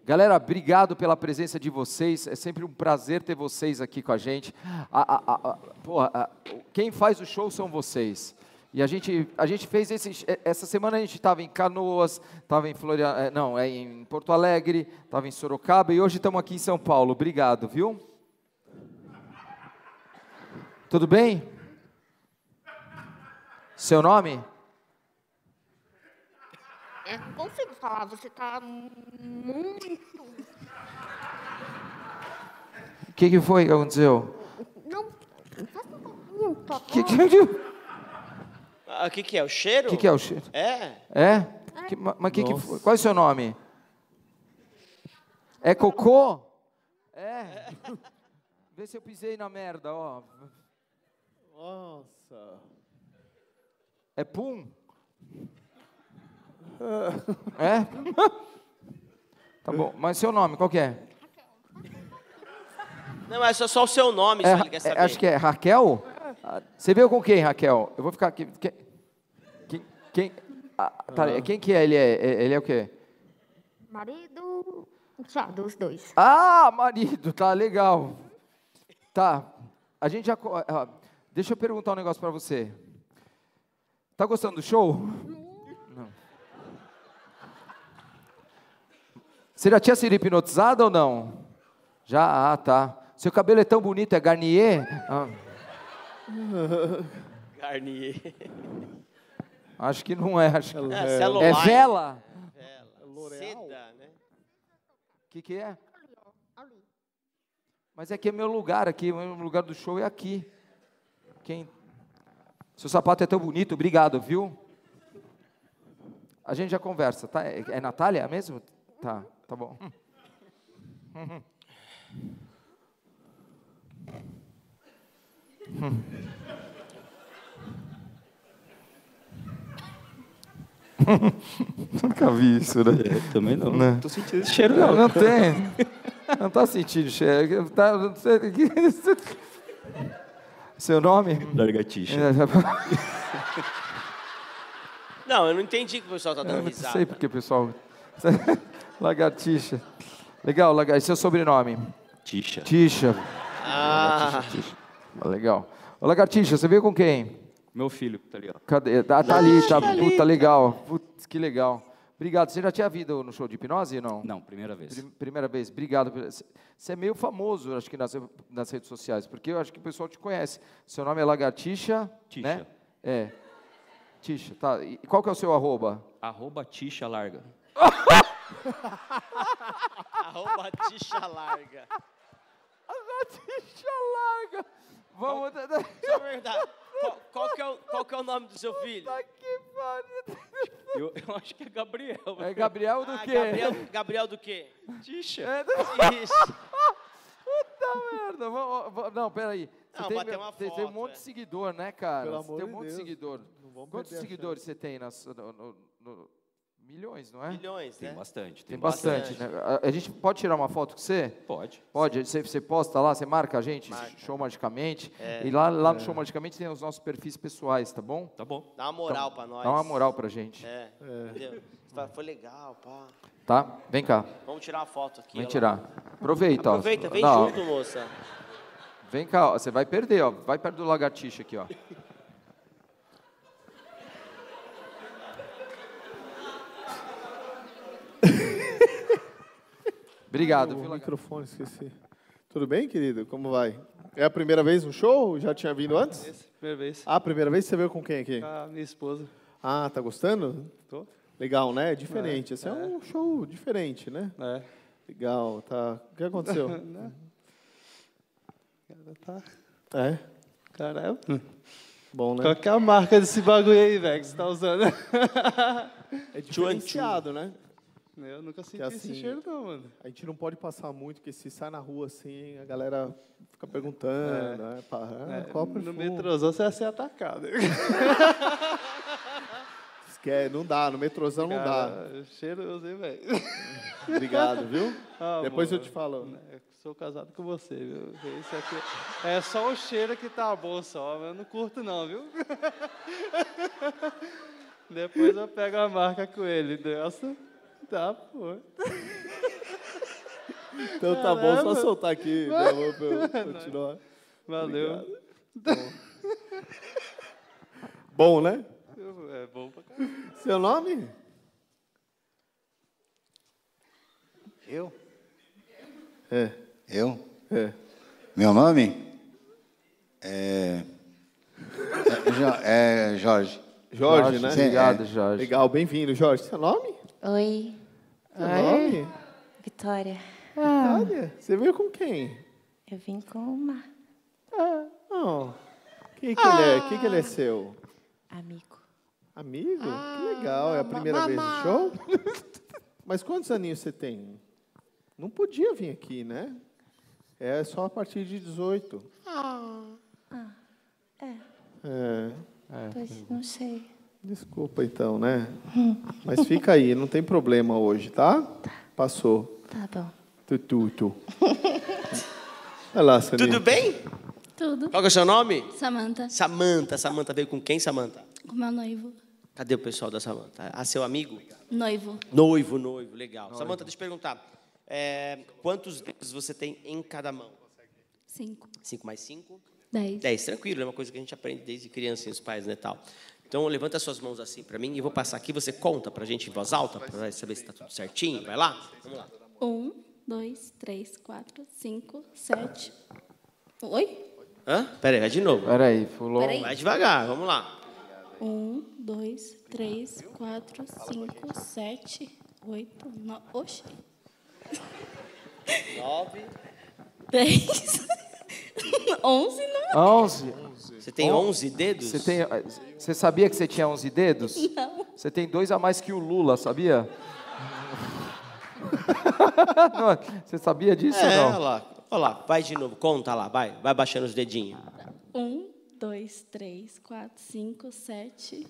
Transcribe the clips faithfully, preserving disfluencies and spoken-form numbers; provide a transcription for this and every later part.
Galera, obrigado pela presença de vocês, é sempre um prazer ter vocês aqui com a gente. A, a, a, a, porra, a, quem faz o show são vocês. E a gente, a gente fez esse, essa semana a gente estava em Canoas, estava em Florianópolis, não, é em Porto Alegre, estava em Sorocaba e hoje estamos aqui em São Paulo. Obrigado, viu? Tudo bem? Seu nome? Eu não consigo falar, você tá muito... O que, que foi que aconteceu? Não, faz um pouquinho, tá Que, bom? que, Ah, o que que é? O cheiro? O que, que é o cheiro? É? É? Que, mas que que foi? Qual é o seu nome? É cocô? É. Vê se eu pisei na merda, ó. Nossa. É pum? É? Tá bom, mas seu nome, qual que é? Não, é só, só o seu nome, É, se ele quer é, saber. acho que é Raquel? Ah, você veio com quem, Raquel? Eu vou ficar aqui. Quem? Quem? quem ah, tá, quem que é? Ele é? Ele é o quê? Marido, já, dos dois. Ah, marido, tá legal. Tá, a gente já... ah, deixa eu perguntar um negócio pra você. Tá gostando do show? Não. Você já tinha sido hipnotizado ou não? Já? Ah, tá. Seu cabelo é tão bonito, é Garnier? Ah. Garnier. Acho que não é. Acho que... É, É celular. vela? Vela. Seda, né? O que, que é? Ali, ó, ali. Mas é que é meu lugar aqui, o meu lugar do show é aqui. Quem... Seu sapato é tão bonito, obrigado, viu? A gente já conversa, tá? É, é Natália mesmo? Tá, tá bom. Nunca vi isso, né? É, também não. Não. Não tô sentindo esse cheiro, não. Não, não tem. Não tá sentindo cheiro. Tá, não sei. Seu nome? Largatixa. Não, eu não entendi que o pessoal tá Eu dando não risada. sei porque, pessoal. Lagartixa. Legal, lagartixa. Seu sobrenome? Tixa. Tixa. Ah, Tixa. Legal. Ô, lagartixa, você veio com quem? Meu filho, tá ali, ó. Cadê? Ah, tá ali, tá. Puta, legal. Putz, que legal. Obrigado. Você já tinha vindo no show de hipnose ou não? Não, primeira vez. Prim- Primeira vez. Obrigado. Você é meio famoso, acho que nas, nas redes sociais, porque eu acho que o pessoal te conhece. Seu nome é Lagartixa, Tixa. né? É. Tixa, tá. E qual que é o seu arroba? Arroba Tixa Larga. arroba tixa larga. Lagartixa larga. Vamos... Isso é verdade. Qual, qual, que é o, qual que é o nome do seu filho? Tá que pariu. Eu, eu acho que é Gabriel. É Gabriel do Ah, quê? Gabriel, Gabriel do quê? Tixa. É, Isso. puta merda. Vamos, vamos- não, peraí. Você Não, tem, bater uma você tem um foto, monte é. de seguidor, né, cara? Pelo Você amor tem um de monte de Deus. seguidor. Não vamos Quantos perder a seguidores chance. você tem? Nas, no, no- no- milhões, não é? Milhões, Tem né? bastante. Tem bastante, bastante. né? A, a gente pode tirar uma foto com você? Pode. Pode, você, você posta lá, você marca a gente, Marca. Show Magicamente. É. E lá, lá no Show Magicamente tem os nossos perfis pessoais, tá bom? Tá bom. Dá uma moral pra nós. Dá uma moral pra gente. É, entendeu? Você fala, foi legal, pá. Tá? Vem cá, Vamos tirar uma foto aqui. vem ó lá. tirar. Aproveita, ó. Aproveita, vem Não, junto, moça. Vem cá, ó, você vai perder, ó. Vai perto do lagartixa aqui, ó. Obrigado, O viu, lagartixa? microfone, esqueci. Tudo bem, querido? Como vai? É a primeira vez no show? Já tinha vindo antes? Primeira vez. Ah, primeira vez você veio com quem aqui? A minha esposa. Ah, tá gostando? Tô. Legal, né? Diferente. Esse é, é. um show diferente, né? É. Legal, tá. O que aconteceu? Né? Cara, tá. É? Caramba. Bom, né? Qual que é a marca desse bagulho aí, velho, que você tá usando? É diferenciado, né? Eu nunca senti assim, esse cheiro, não, mano. A gente não pode passar muito, porque se sai na rua assim, a galera fica perguntando, né? Pá, ah, É, qual no perfume? metrôzão você vai ser atacado. Esquece, não dá, no metrôzão não dá. Cara, cheiroso, hein, velho? Obrigado, viu? Ah, Depois amor, eu te falo. Eu sou casado com você, viu? Isso aqui é só o cheiro que tá bom só, mas eu não curto não, viu? Depois eu pego a marca com ele, dessa. Tá, pô. Então tá bom, só soltar aqui, meu amor, pra eu continuar. Valeu. Bom, né? É bom pra caramba. Seu nome? Eu? É. Eu? É. Meu nome? É. É, Jo- é Jorge. Jorge, né? Sim, Obrigado, é. Jorge. Legal, bem-vindo. Jorge, seu nome? Oi, Seu nome? Vitória. Olha, você veio com quem? Eu vim com uma Oh. Quem que ele é? Quem que ele é seu? amigo. Amigo? Que legal, é a primeira vez no show? Mas quantos aninhos você tem? Não podia vir aqui, né? É só a partir de dezoito. É, É, pois não sei. desculpa então, né? Mas fica aí, não tem problema hoje, tá? Passou. Tá bom. Tututu. Olha lá, Saninha. Tudo bem? Tudo. Qual que é o seu nome? Samanta, Samanta. Samanta veio com quem, Samanta? com meu noivo. Cadê o pessoal da Samanta? Ah, seu amigo? Noivo. Noivo, noivo, legal. Samanta, deixa eu te perguntar. é, quantos dedos você tem em cada mão? Cinco. Cinco mais cinco? Dez. Dez, tranquilo, é uma coisa que a gente aprende desde criança, os pais, né, tal. Então, levanta suas mãos assim para mim e eu vou passar aqui, você conta pra gente em voz alta, para saber se tá tudo certinho. Vai lá? Vamos lá. Um, dois, três, quatro, cinco, sete. Oi? Hã? Pera aí, vai de novo. Peraí, pulou. Peraí. Vai devagar, vamos lá. Um, dois, três, quatro, cinco, sete, oito, nove. Oxe. Nove. Dez. Onze, não. onze. Você tem onze dedos? Você, tem, você sabia que você tinha onze dedos? Não. Você tem dois a mais que o Lula, sabia? Não, você sabia disso É, ou olha não? lá. Olha lá, vai de novo, conta lá, vai. Vai baixando os dedinhos. Um, dois, três, quatro, cinco, sete.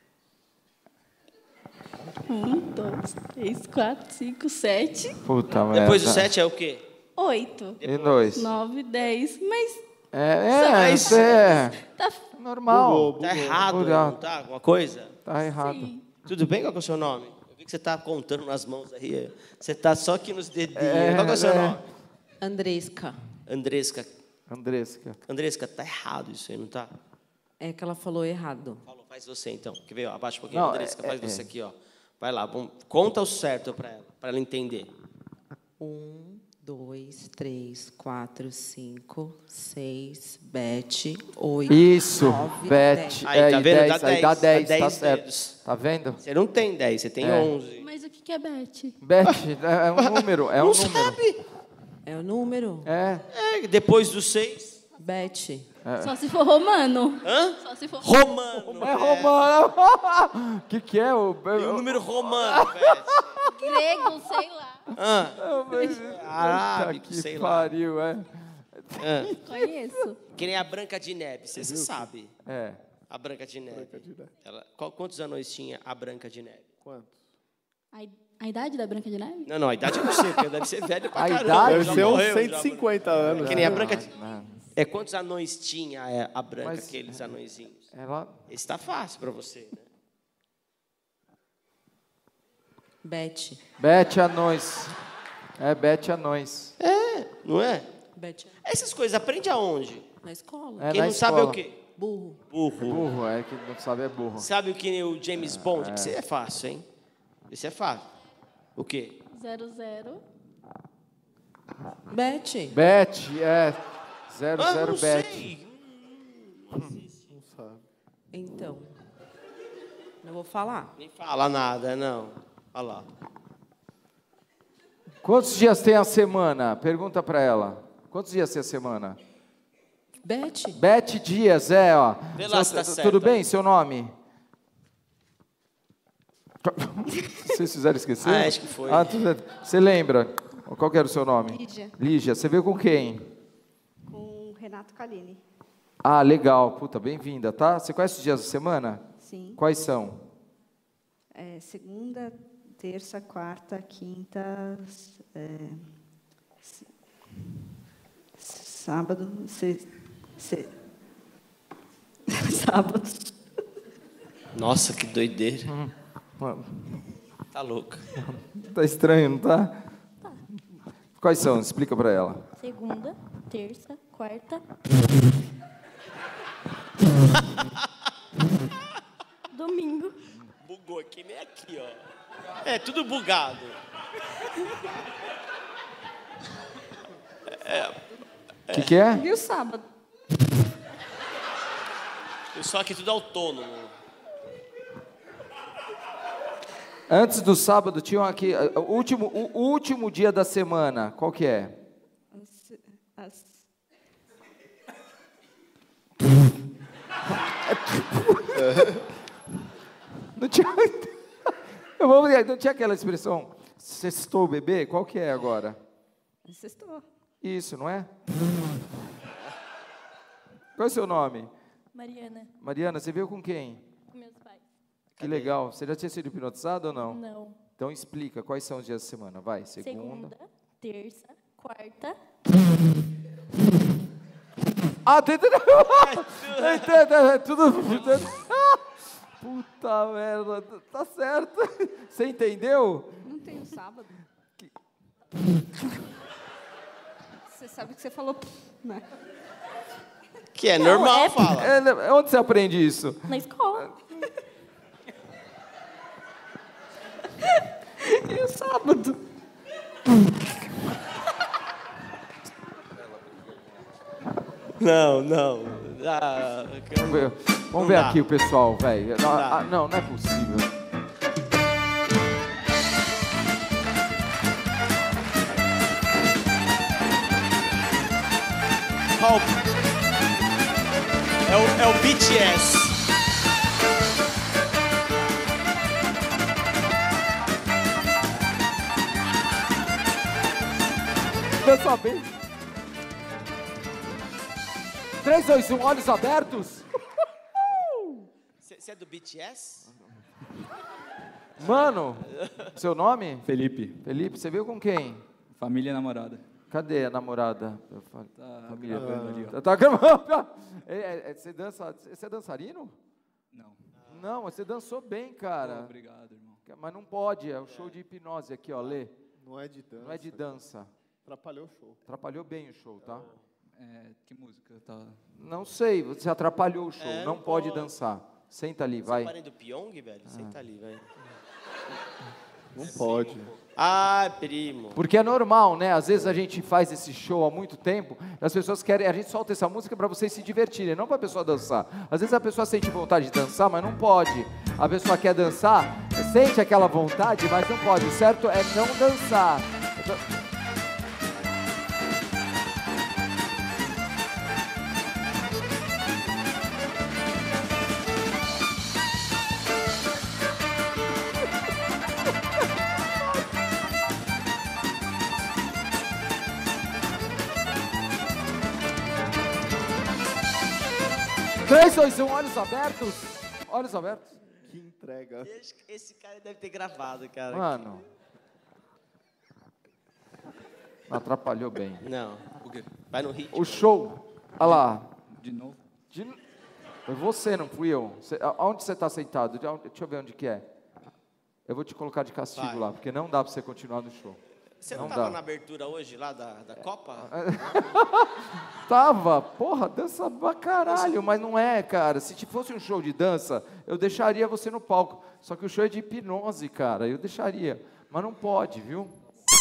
Um, dois, três, quatro, cinco, sete, Puta merda. Depois do sete é o quê? oito, E dois. nove, dez. Mas É, é, Mas- isso é tá normal. Bugou, Tá errado, Bugou. não tá? Alguma coisa? Tá errado. sim. Tudo bem? Qual que é o seu nome? Eu vi que você está contando nas mãos aí. Você está só aqui nos dedinhos. É, Qual que é o seu é. nome? Andresca. Andresca. Andresca. Andresca, tá errado isso aí, não tá? É que ela falou errado. Paulo, faz você então. Quer ver? Ó, abaixa um pouquinho. Não, Andresca, é- faz é- você é. aqui, ó. Vai lá, vamos, conta o certo para ela, para ela entender. Um, dois, três, quatro, cinco, seis, bete, oito, Isso, nove, Beth. dez. Aí, É, tá e vendo? dez, Dá aí dez, dá dá dez, tá dez certo. dedos. Tá vendo? Você não tem dez, você tem É. onze. Mas o que que é Beth? Beth, é um número, é um Não número. sabe? É o número? É, É, depois do seis. Bete. Só se for romano. Hã? Só se for Romano. é romano. O que que é o... Tem um número romano, Beth. grego, sei lá. Hã? Puta Arábico, que sei lá. pariu, é. Hã? Conheço. Que nem a Branca de Neve, você sabe. É. A Branca de Neve. Ela, qual- quantos anos tinha a Branca de Neve? Quantos? A, i- a idade da Branca de Neve? Não, não, a idade eu não sei, porque deve ser velho pra A caramba. idade? Deve já ser uns morreu, cento e já cinquenta morreu. anos. Que nem a né? Branca de... Não, É, quantos anões tinha é, a Branca, Mas- aqueles anõezinhos? ela... Esse tá fácil pra você, né? Bete. Beth Anões. É, Beth Anões. É, não é? Bete. Essas coisas, aprende aonde? Na escola. É, Quem na não sabe é o escola. quê? Burro. Burro. Burro, é que não sabe é burro. Sabe o que o James Bond? Isso é fácil, hein? Isso é fácil. O quê? Zero, zero. Bete. Beth, é. Zero, Ah, zero, não Beth. sei. Não sabe. Então. Não vou falar. Nem fala nada, não. Olha lá. Quantos dias tem a semana? Pergunta pra ela. Quantos dias tem a semana? Bete. Beth Dias, é, ó. Vê lá Seu- se tá tu- certo Tudo aí. bem, seu nome? Vocês fizeram esquecer? Ah, acho que foi. Ah, tu- você lembra? Qual que era o seu nome? Lídia. Lígia, você veio com quem? Com Renato Calini. Ah, legal. Puta, bem-vinda, tá? Você conhece os dias da semana? Sim. Quais são? É, segunda, terça, quarta, quinta, é, s- sábado, se, se, sábado. Nossa, que doideira. Mano, Tá louco. tá estranho, não tá? Quais são? Explica pra ela. Segunda, terça, quarta. Domingo. Bugou aqui, nem aqui, ó. É, tudo bugado. O que, que é? E o sábado? Só que tudo autônomo. Antes do sábado, tinham aqui, o último, o último dia da semana, qual que é? As, as... Não tinha, eu vou ver, não tinha aquela expressão, sextou o bebê? Qual que é agora? Sextou. Isso, não é? Qual é o seu nome? Mariana, Mariana, você veio com quem? com meus pais. Que legal. Você já tinha sido hipnotizado ou não? Não. Então explica, quais são os dias da semana? Vai, segunda. Segunda, terça, quarta. Ah, tem tudo. É tudo. Puta merda, tá certo. Você entendeu? Não tem o sábado? Você sabe que você falou, né? Que é Não, normal, é- fala. É, onde você aprende isso? Na escola. E o sábado? Não, não. Ah, Vamos ver, vamos Não ver dá. aqui o pessoal, velho. Não, dá. ah, não, não é possível. Qual- É o, é o B T S. Dança bem. três, dois, um, olhos abertos. Você é do B T S? Mano, seu nome? Felipe, Felipe, você veio com quem? família e namorada. Cadê a namorada? Eu falo, Tá família. gravando ali, ó. Tá gravando? É, é, é, você, dança, você é dançarino? Não. Não, mas você dançou bem, cara. Obrigado, irmão. Mas não pode, é o show de hipnose aqui, ó, Lê. Não é de dança. Não é de dança. Atrapalhou o show. Atrapalhou bem o show, tá? É, que música? Tá... Não sei, você atrapalhou o show, É, não não pode pode. dançar. Senta ali, Você vai. é parente do Pyong, velho? Senta ali, vai. Não pode. Ah, primo. Porque é normal, né? Às vezes a gente faz esse show há muito tempo, e as pessoas querem, a gente solta essa música para vocês se divertirem, não para a pessoa dançar. Às vezes a pessoa sente vontade de dançar, mas não pode. A pessoa quer dançar, sente aquela vontade, mas não pode. O certo é não dançar. três, dois, um, olhos abertos. Olhos abertos. Que entrega. Esse, esse cara deve ter gravado, cara. Mano. Atrapalhou bem. Não. O quê? Vai no ritmo. O show. Olha lá. De novo? De... Foi você, não fui eu. Você... Aonde você está sentado? De onde- Deixa eu ver onde que é. Eu vou te colocar de castigo Vai. lá, porque não dá para você continuar no show. Você não, não tava dá. na abertura hoje lá da, da Copa? Tava, porra, dança pra caralho, mas não é, cara. Se fosse um show de dança, eu deixaria você no palco. Só que o show é de hipnose, cara, eu deixaria. Mas não pode, viu?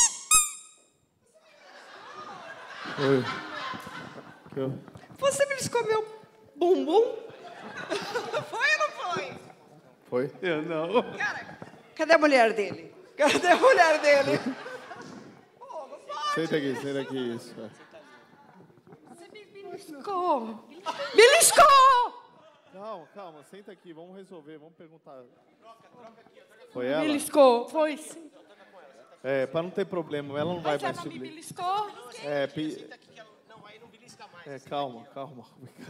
Que eu- Você me escomeu bumbum? Foi ou não foi? Foi? Eu não. Cara, cadê a mulher dele? Cadê a mulher dele? Senta aqui, senta aqui, isso. é. Você me beliscou. Beliscou! Calma, calma, senta aqui, vamos resolver, vamos perguntar. Foi ela? Beliscou. Foi sim. É, pra não ter problema, ela não vai Mas mais ela me subir. beliscou. É, pi... é, calma, calma.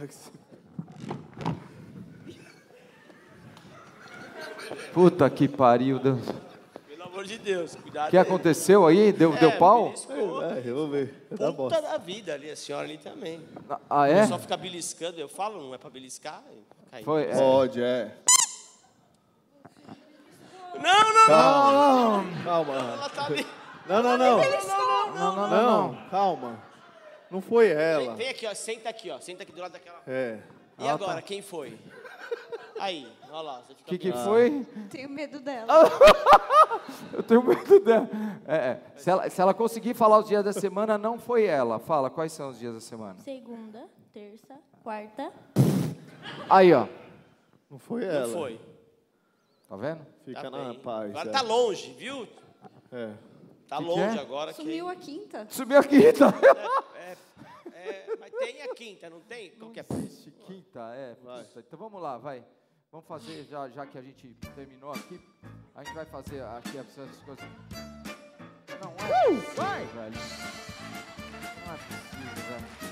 Puta que pariu. Deus. Pelo amor de Deus, cuidado. O que aconteceu aí? Deu, É, deu pau? beliscou. É, eu vou ver. Dá Puta bosta. da vida ali, a senhora ali também. Ah, é? Só ficar beliscando, eu falo, não é pra beliscar. Cai. Foi, é. Pode, é. Não, não, não. Calma. Calma. Ela tá ali. Não, não, não. Não, não, não, Não, não. calma. Não foi Vem, ela. vem aqui, ó. Senta aqui, ó. Senta aqui do lado daquela. É. E Ela agora, tá- quem foi? Aí, olha lá. Você O fica que, que bem. foi? Tenho medo dela. Eu tenho medo dela. É, é. Se, ela, se ela conseguir falar os dias da semana, não foi ela. Fala, quais são os dias da semana? Segunda, terça, quarta. Aí, ó. Não foi ela. Não foi. Tá vendo? Fica Tá na bem. paz. Agora é. tá longe, viu? É. Tá Que que longe é? agora. Sumiu a quinta. Subiu aqui, tá? É, é, mas tem a quinta, não tem? Qualquer Existe quinta, é. puta. Então vamos lá, vai. Vamos fazer, já, já que a gente terminou aqui, a gente vai fazer aqui essas coisas. Não é possível, vai, velho. Não é possível, velho.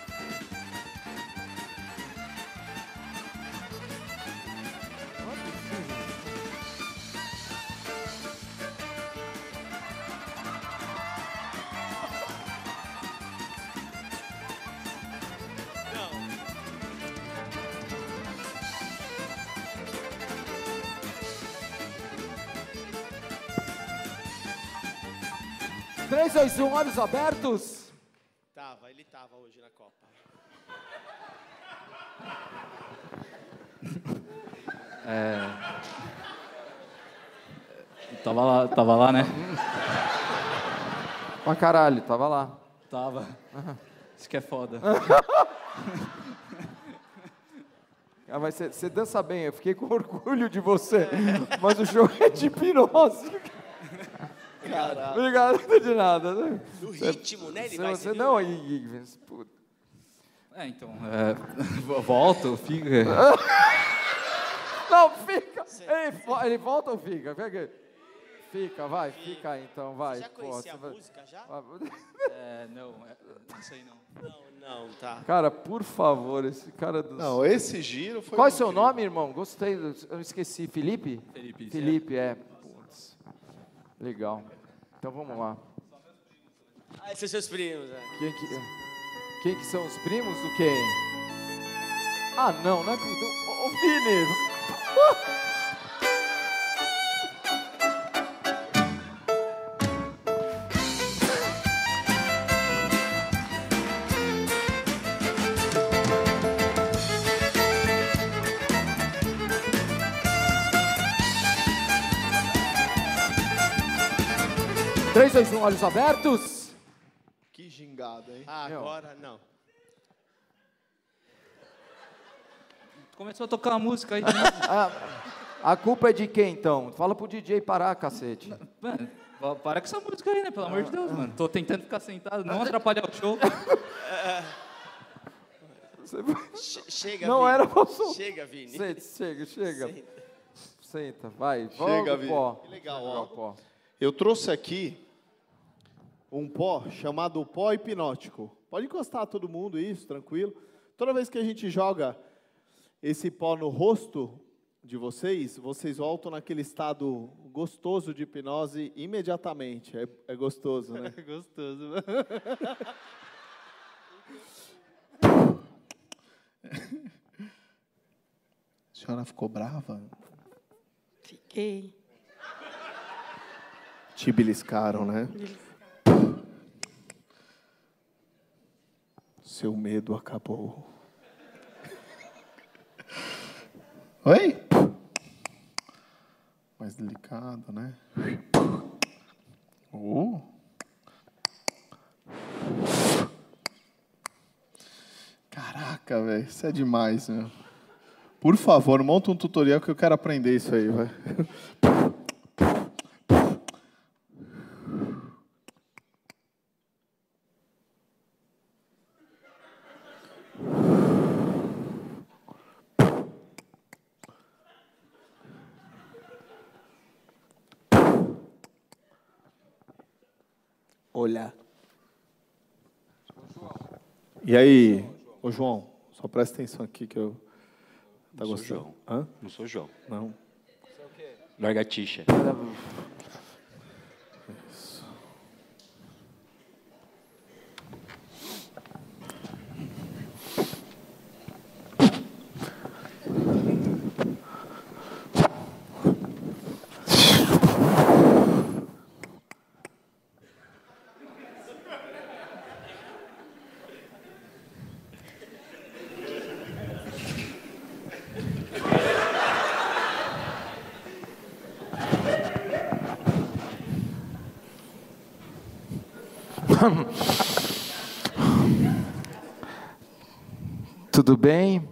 Não é possível. três, dois, um, olhos abertos. Tava, ele tava hoje na Copa. Tava lá, tava lá, né? Pra caralho, tava lá. Tava. Isso que é foda. Ah, mas você dança bem, eu fiquei com orgulho de você. Mas o jogo é de hipnose. Caralho. Obrigado de nada. né? No ritmo, né? Ele Você, vai você viu? não aí, puta. É, então, é, volto, fica. Não, fica. Ele, vo- ele volta ou fica? Fica, fica vai, fica aí então, vai. Já Pô, conhecia a você vai- música já? É, não, é, não sei não. Não, não, tá. Cara, por favor, esse cara do... Não, esse giro foi. Qual é o seu incrível. nome, irmão? Gostei, do- eu esqueci. Felipe? Felipe. Felipe, é. Putz. Legal. Então vamos lá. Ah, esses seus primos, é. Quem que, quem que são os primos do quem? Ah, não, não é do... Ô, ô, Vini! três, dois, um, olhos abertos. Que gingada, hein? Ah, Meu. agora não. Começou a tocar a música aí. A culpa é de quem, então? Fala pro D J parar, cacete. Mano, va- para com essa música aí, né? Pelo amor de Deus, mano. Tô tentando ficar sentado, não atrapalhar o show. Che- chega, Não Vini. era pra sol- Chega, Vini. Senta, chega, chega. Senta. Senta, vai. Chega, Joga o Vini. pó. Que legal, Joga ó. o pó. Eu trouxe aqui um pó chamado pó hipnótico. Pode encostar todo mundo isso, tranquilo. Toda vez que a gente joga esse pó no rosto de vocês, vocês voltam naquele estado gostoso de hipnose imediatamente. É, é gostoso, né? É gostoso. A senhora ficou brava? Fiquei. Te beliscaram, né? Seu medo acabou. Oi? Mais delicado, né? Uh. Caraca, velho, isso é demais, meu. Por favor, monta um tutorial que eu quero aprender isso aí, vai. Olhar. E aí, ô João, só presta atenção aqui que eu... Tá Não sou gostando? João. Hã? Não sou João. Não. Largatixa. Tudo bem?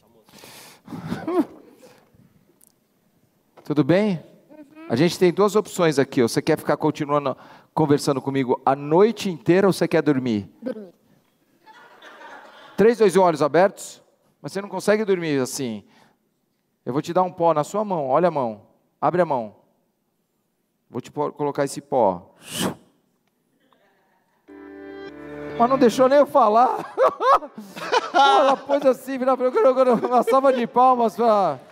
Tudo bem? A gente tem duas opções aqui. Você quer ficar continuando conversando comigo a noite inteira ou você quer dormir? Dormir. Três, dois, um, olhos abertos. Mas você não consegue dormir assim. Eu vou te dar um pó na sua mão. Olha a mão. Abre a mão. Vou te pôr, colocar esse pó. Mas não deixou nem eu falar. Pô, ela pôs assim, uma salva de palmas para...